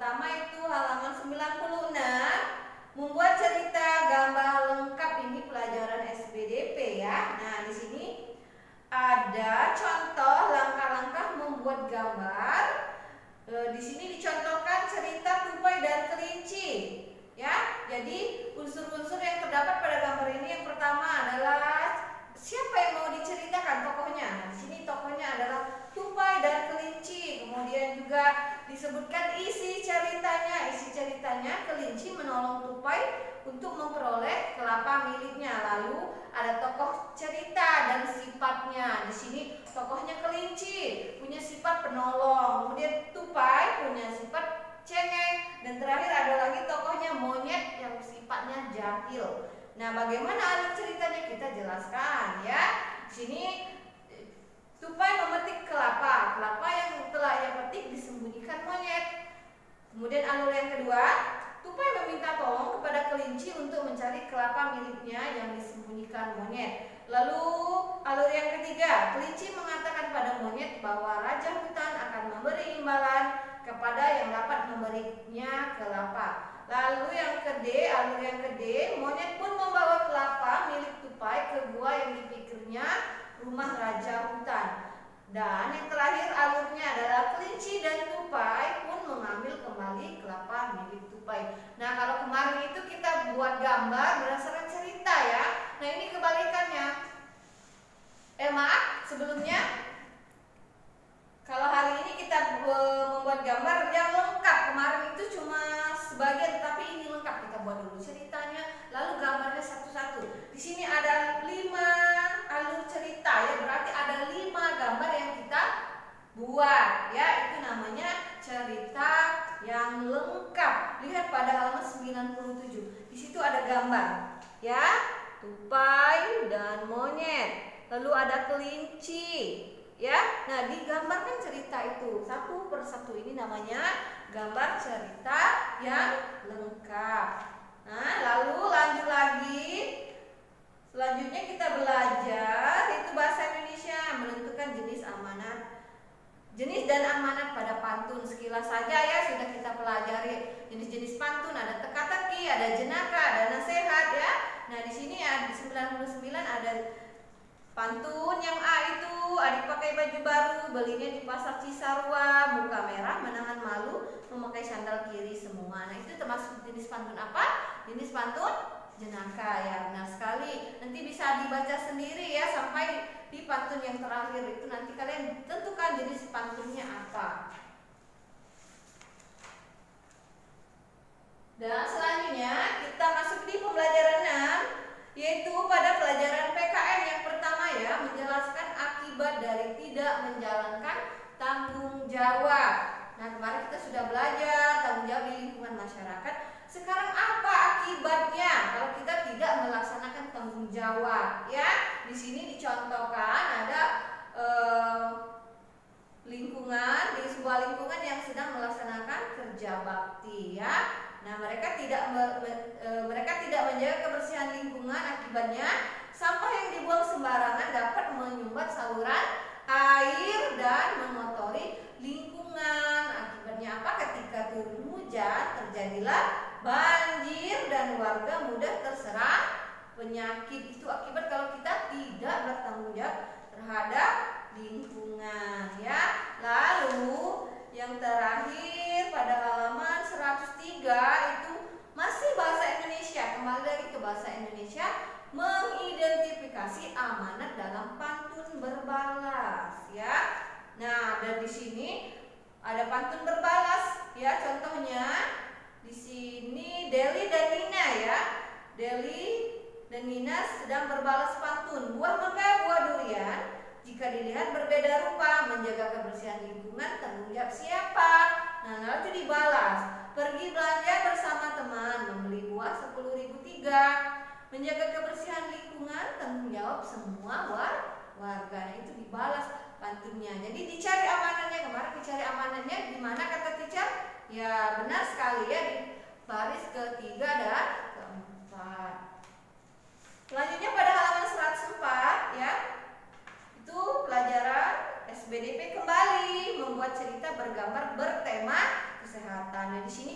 pertama itu halaman 96, membuat cerita gambar lengkap. Ini pelajaran SBDP ya. Nah, di sini ada contoh langkah-langkah membuat gambar. Di sini dicontohkan cerita tupai dan kelinci. Ya, jadi unsur-unsur yang terdapat pada gambar ini yang pertama adalah siapa yang mau diceritakan tokohnya. Nah, di sini tokohnya adalah tupai dan kelinci. Kemudian juga disebutkan isi ceritanya. Isi ceritanya kelinci menolong tupai untuk memperoleh kelapa miliknya. Lalu ada tokoh cerita dan sifatnya. Di sini tokohnya kelinci punya sifat penolong. Kemudian tupai punya sifat cengeng, dan terakhir ada lagi tokohnya monyet yang sifatnya jahil. Nah, bagaimana alur ceritanya kita jelaskan ya. Di sini tupai memetik kelapa. Kelapa yang telah ia petik disembunyikan monyet. Kemudian alur yang kedua, tupai meminta tolong kepada kelinci untuk mencari kelapa miliknya yang disembunyikan monyet. Lalu alur yang ketiga, kelinci mengatakan pada monyet bahwa raja hutan akan memberi imbalan kepada yang dapat memberinya kelapa. Lalu alur yang kedua, monyet pun membawa kelapa milik tupai ke gua yang dipikirnya rumah raja hutan. Dan yang terakhir alurnya adalah kelinci dan tupai pun mengambil kembali kelapa milik tupai. Nah, kalau kemarin itu kita buat gambar berdasarkan cerita ya. Nah, ini kebalikannya. Maaf, sebelumnya kalau hari ini kita membuat gambar yang lengkap. Kemarin itu cuma sebagian, tapi ini lengkap. Kita buat dulu ceritanya, lalu gambarnya satu-satu. Di sini ada 5 alur cerita ya, berarti ada 5 gambar yang kita buat ya. Itu namanya cerita yang lengkap. Lihat pada halaman 97. Di situ ada gambar ya, tupai dan monyet. Lalu ada kelinci. Ya, nah digambarkan cerita itu satu persatu. Ini namanya gambar cerita yang lengkap. Nah, lalu lanjut lagi. Selanjutnya kita belajar itu bahasa Indonesia, menentukan jenis amanat. Jenis dan amanat pada pantun. Sekilas saja ya sudah kita pelajari jenis-jenis pantun. Ada teka-teki, ada jenaka, ada nasihat ya. Nah, di sini di 99 ada pantun yang A itu, adik pakai baju baru, belinya di pasar Cisarua, muka merah, menahan malu, memakai sandal kiri semua. Nah, itu termasuk jenis pantun apa? Jenis pantun jenaka ya, benar sekali. Nanti bisa dibaca sendiri ya sampai di pantun yang terakhir itu. Nanti kalian tentukan jenis pantunnya apa. Dan selanjutnya kita masuk di pembelajaran 6, yaitu pada pelajaran PKM yang pertama ya, menjelaskan akibat dari tidak menjalankan tanggung jawab. Nah, kemarin kita sudah belajar tanggung jawab di lingkungan masyarakat. Sekarang apa akibatnya kalau kita tidak melaksanakan tanggung jawab ya? Di sini dicontohkan ada lingkungan, di sebuah lingkungan yang sedang melaksanakan kerja bakti ya. Nah, mereka tidak menjaga kebersihan lingkungan. Akibatnya sampah yang dibuang sembarangan dapat menyumbat saluran air dan mengotori lingkungan. Akibatnya apa? Ketika turun hujan terjadilah banjir dan warga mudah terserang penyakit. Itu akibat kalau kita tidak bertanggung jawab terhadap lingkungan ya. Lalu yang terakhir pada halaman 103 itu masih bahasa Indonesia. Kembali lagi ke bahasa Indonesia, mengidentifikasi amanat dalam pantun berbalas ya. Nah, dan di sini ada pantun berbalas ya. Contohnya di sini Deli dan Nina ya. Deli dan Nina sedang berbalas pantun. Buah mangga, buah durian, jika dilihat berbeda rupa, menjaga kebersihan lingkungan tanggung jawab siapa? Nah, lalu dibalas. Pergi belanja bersama teman, membeli buah 10.003. Menjaga kebersihan lingkungan tanggung jawab semua warga. Nah, itu dibalas pantunnya. Jadi dicari amanatnya. Kemarin dicari amanatnya di mana kata teacher? Ya, benar sekali ya, di baris ketiga dan keempat. Selanjutnya pada halaman 104 ya. Itu pelajaran SBDP kembali membuat cerita bergambar bertema kesehatan. Nah, di sini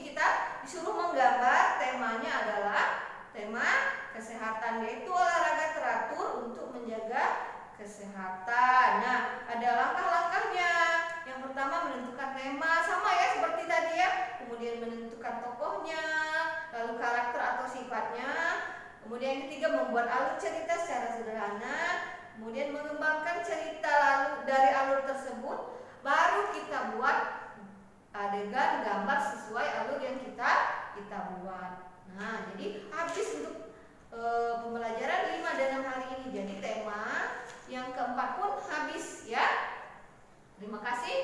kesehatan, yaitu olahraga teratur untuk menjaga kesehatan. Nah, ada langkah-langkahnya. Yang pertama menentukan tema, sama ya seperti tadi ya. Kemudian menentukan tokohnya, lalu karakter atau sifatnya. Kemudian yang ketiga membuat alur cerita secara sederhana. Kemudian mengembangkan cerita lalu dari alur tersebut, baru kita buat adegan gambar sesuai alur yang kita buat. Nah, jadi habis untuk pembelajaran 5 dalam hari ini. Jadi tema yang keempat pun habis ya. Terima kasih.